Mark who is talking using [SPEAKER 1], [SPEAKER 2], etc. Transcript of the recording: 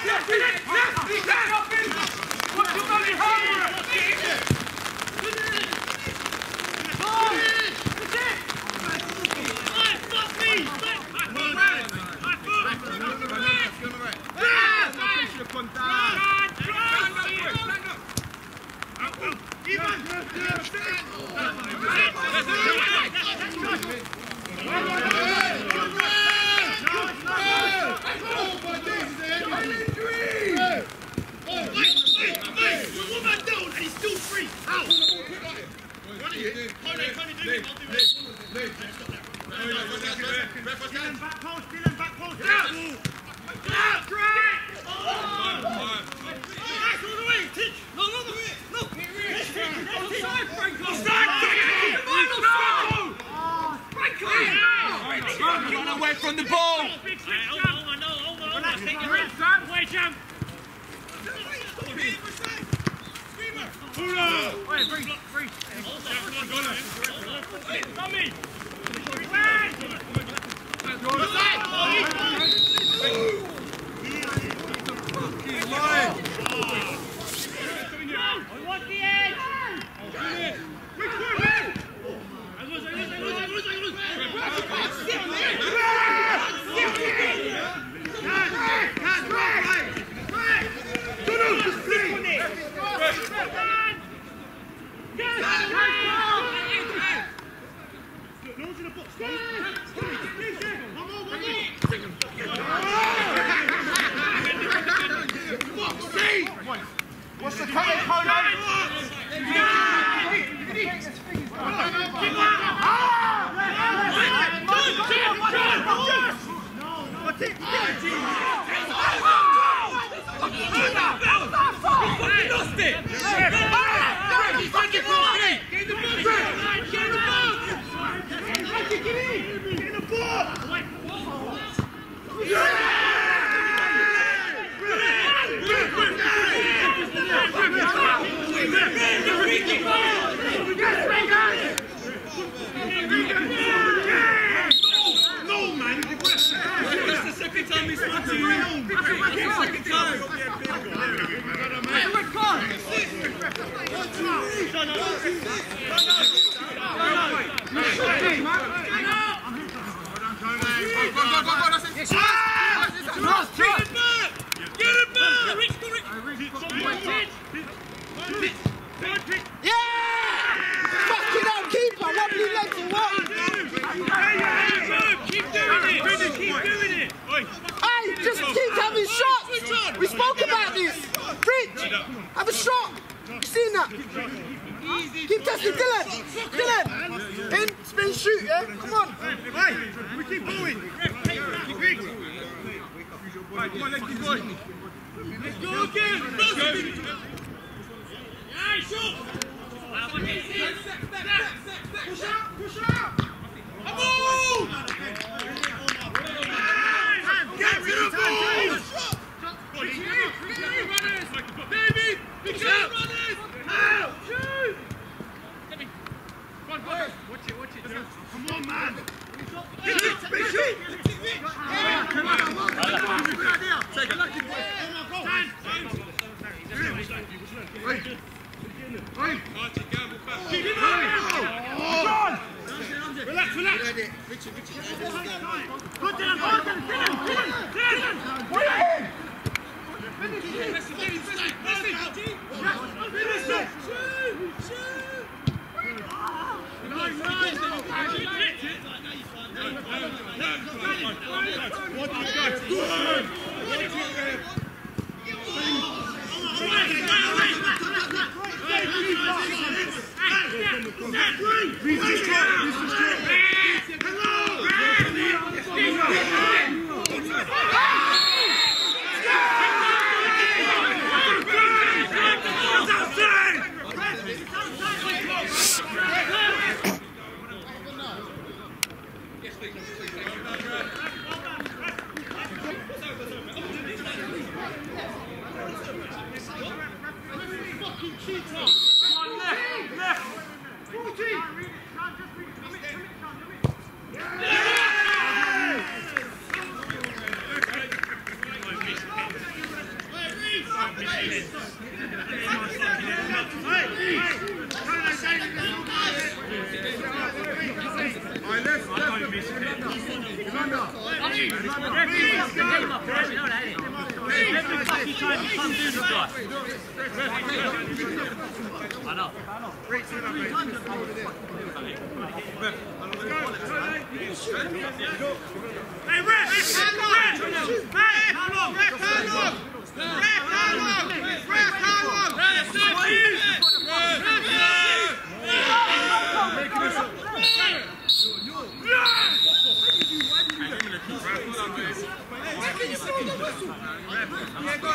[SPEAKER 1] Run away from the ball!
[SPEAKER 2] What's the coming, Kono? We spoke about this! Fridge! Have a shot! You seen that? Keep testing, Dylan! Dylan! In, spin, shoot, yeah? Come on!
[SPEAKER 3] Hey! We keep going! Right, come on, let's keep going! Let's go again! Yeah, shoot! Push out! Push out! Come on! Get rid of the ball! Baby! Big shot! Out! Shoot! Go on, go on! Watch it, Joe. Come on, man! Big shoot! Big shoot! Come on! Good idea! Take it! Hey! Keep it going! Relax, relax! Richard! Good down! Finish it! Hey, ref! How long? Go,